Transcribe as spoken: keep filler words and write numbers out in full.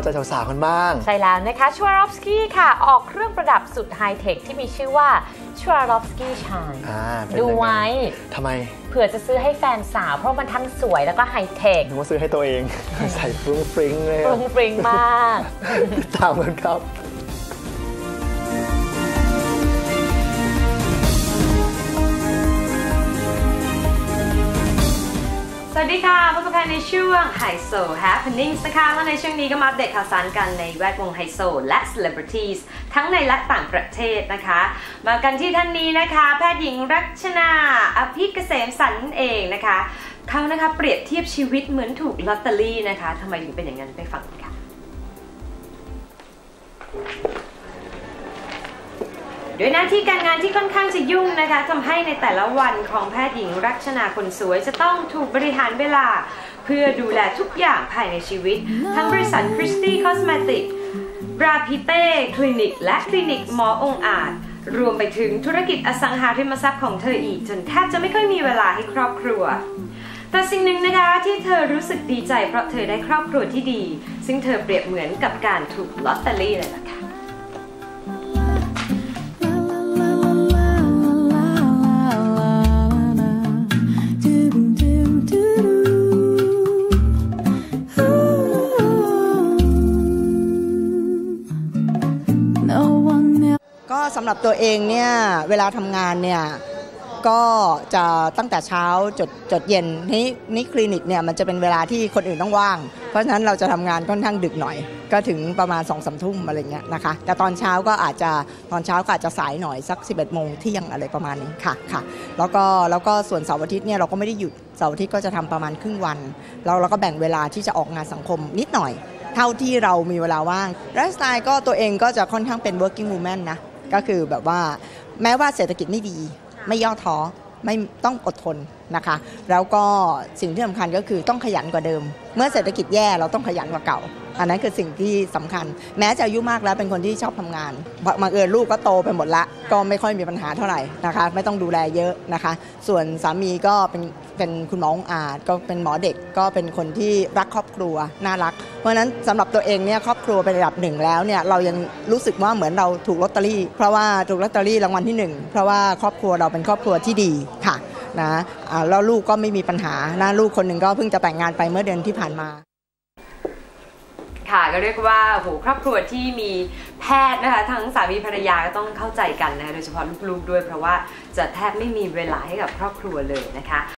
ใจสาวๆกันบ้างใช่แล้วนะคะชวารอฟสกี้ค่ะออกเครื่องประดับสุดไฮเทคที่มีชื่อว่าชวารอฟสกี้ชายดูไว้ทำไมเผื่อจะซื้อให้แฟนสาวเพราะมันทั้งสวยแล้วก็ไฮเทคหรือว่าซื้อให้ตัวเองใส่ฟรุ้งฟริ้งเลยฟรุ้งฟริ้งมากตามกันครับสวัสดีค่ะพบกับแพนในช่วงไฮโซ Happenings นะคะและในช่วงนี้ก็มาอัปเดตข่าวสารกันในแวดวงไฮโซและ Celebrities ทั้งในและต่างประเทศนะคะมากันที่ท่านนี้นะคะแพทย์หญิงรัชนาอภิเกษมสันเองนะคะเขานะคะเปรียบเทียบชีวิตเหมือนถูกลอตเตอรี่นะคะทำไมถึงเป็นอย่างนั้นไปฟังกันค่ะโดยหน้าที่การงานที่ค่อนข้างจะยุ่งนะคะทำให้ในแต่ละวันของแพทย์หญิงรัชนาคนสวยจะต้องถูกบริหารเวลาเพื่อดูแลทุกอย่างภายในชีวิตทั้งบริษัทคริสตี้คอสเมติกบราพิเต้คลินิกและคลินิกหมอองอาจรวมไปถึงธุรกิจอสังหาริมทรัพย์ของเธออีกจนแทบจะไม่ค่อยมีเวลาให้ครอบครัวแต่สิ่งหนึ่งนะคะที่เธอรู้สึกดีใจเพราะเธอได้ครอบครัวที่ดีซึ่งเธอเปรียบเหมือนกับการถูกลอตเตอรี่เลยล่ะค่ะก็สำหรับตัวเองเนี่ยเวลาทำงานเนี่ยก็จะตั้งแต่เช้าจดจดเย็นนี่นี่คลินิกเนี่ยมันจะเป็นเวลาที่คนอื่นต้องว่างเพราะฉะนั้นเราจะทำงานค่อนข้างดึกหน่อยก็ถึงประมาณ สองสาม ทุ่มอะไรเงี้ยนะคะแต่ตอนเช้าก็อาจจะตอนเช้าก็อาจจะสายหน่อยสัก สิบเอ็ดโมงเที่ยงอะไรประมาณนี้ค่ะค่ะแล้วก็แล้วก็ส่วนเสาร์อาทิตย์เนี่ยเราก็ไม่ได้หยุดเสาร์อาทิตย์ก็จะทำประมาณครึ่งวันแล้วเราก็แบ่งเวลาที่จะออกงานสังคมนิดหน่อยเท่าที่เรามีเวลาว่างไลฟ์สไตล์ก็ตัวเองก็จะค่อนข้างเป็น working woman นะก็คือแบบว่าแม้ว่าเศรษฐกิจไม่ดีไม่ย่อท้อไม่ต้องอดทนนะคะแล้วก็สิ่งที่สำคัญก็คือต้องขยันกว่าเดิมเมื่อเศรษฐกิจแย่เราต้องขยันกว่าเก่าอันนั้นคือสิ่งที่สำคัญแม้จะอายุมากแล้วเป็นคนที่ชอบทำงานบังเอิญลูกก็โตไปหมดละก็ไม่ค่อยมีปัญหาเท่าไหร่นะคะไม่ต้องดูแลเยอะนะคะส่วนสามีก็เป็นเป็นคุณหมอองอาจก็เป็นหมอเด็กก็เป็นคนที่รักครอบครัวน่ารักเพราะฉะนั้นสำหรับตัวเองเนี่ยครอบครัวเป็นระดับหนึ่งแล้วเนี่ยเรายังรู้สึกว่าเหมือนเราถูกลอตเตอรี่เพราะว่าถูกลอตเตอรี่รางวัลที่หนึ่งเพราะว่าครอบครัวเราเป็นครอบครัวที่ดีค่ะนะแล้วลูกก็ไม่มีปัญหานะลูกคนหนึ่งก็เพิ่งจะแต่งงานไปเมื่อเดือนที่ผ่านมาค่ะก็เรียกว่าโหครอบครัวที่มีแพทย์นะคะทั้งสามีภรรยาก็ต้องเข้าใจกันนะคะโดยเฉพาะลูกๆด้วยเพราะว่าจะแทบไม่มีเวลาให้กับครอบครัวเลยนะคะ